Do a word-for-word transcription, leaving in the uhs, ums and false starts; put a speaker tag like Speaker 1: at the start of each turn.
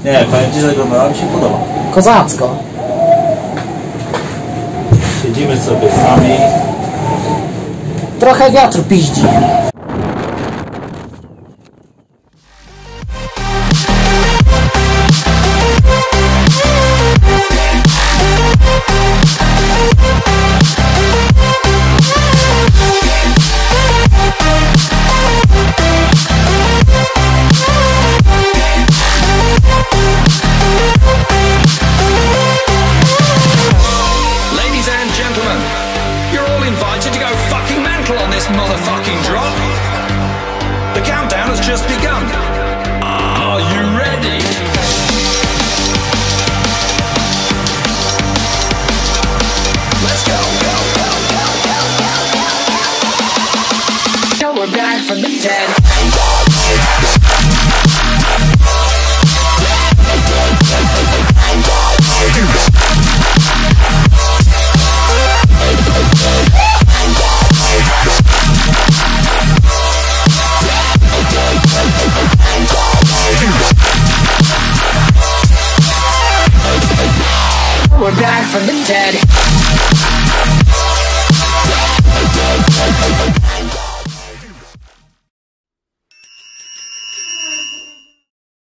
Speaker 1: Nie, powiem Ci, że oglądała mi się podoba.
Speaker 2: Kozacko.
Speaker 1: Siedzimy sobie sami.
Speaker 2: Trochę wiatru piździ.
Speaker 3: Motherfucking drop. The countdown has just begun. Are you ready? Let's go, go, go, go, go, go, go. Now we're back from the dead. We're back from the dead.